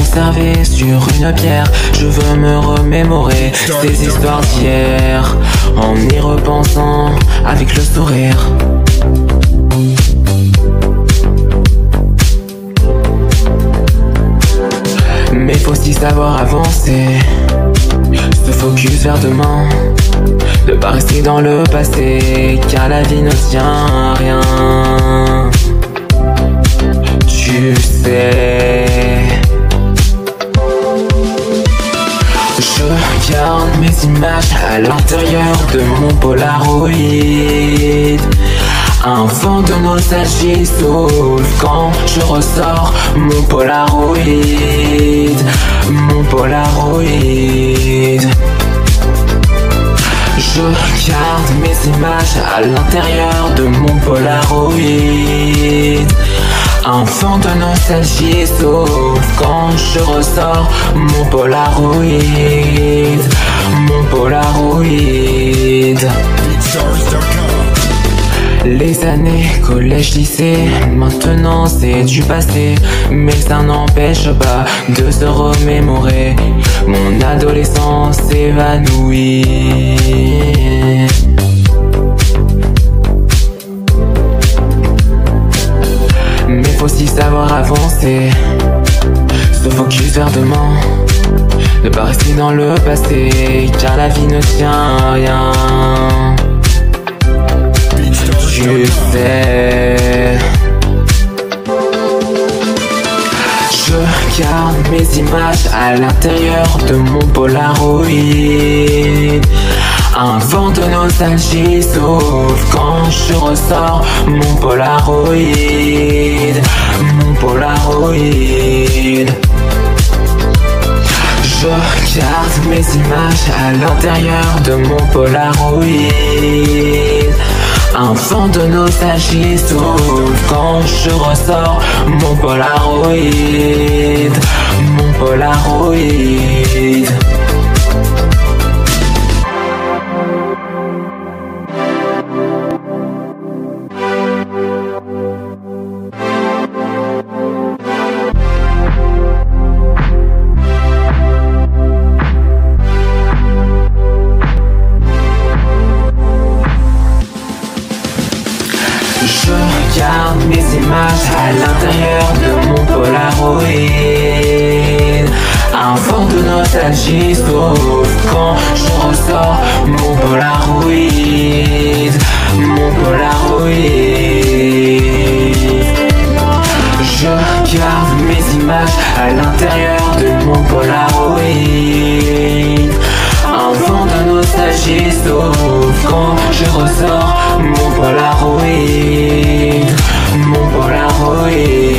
conserver sur une pierre. Je veux me remémorer ces histoires d'hier, en y repensant avec le sourire. Mais faut aussi savoir avancer, se focus vers demain, ne pas rester dans le passé, car la vie ne tient à rien. Tu sais, je garde mes images à l'intérieur de mon Polaroid. Un vent de nostalgie souffle quand je ressors mon Polaroid. Mon Polaroid. Je garde mes images à l'intérieur de mon Polaroid. Un vent de nostalgie souffle quand je ressors mon Polaroid. Mon Polaroid. Les années collège, lycée, maintenant c'est du passé, mais ça n'empêche pas de se remémorer mon adolescence évanouie. Mais faut aussi savoir avancer, se focus vers demain, ne pas rester dans le passé, car la vie ne tient à rien. Tu sais, je garde mes images à l'intérieur de mon Polaroid. Un vent de nostalgie souffle quand je ressors mon Polaroid. Mon Polaroid. Je garde mes images à l'intérieur de mon Polaroid. Un vent de nostalgie souffle quand je ressors mon Polaroid. Mon Polaroid. Je garde mes images à l'intérieur de mon Polaroid. Un vent de nostalgie souffle quand je ressors mon Polaroid. Mon Polaroid. Je garde mes images à l'intérieur de mon Polaroid. Un vent de nostalgie souffle quand je ressors mon Polaroid. Mon Polaroid.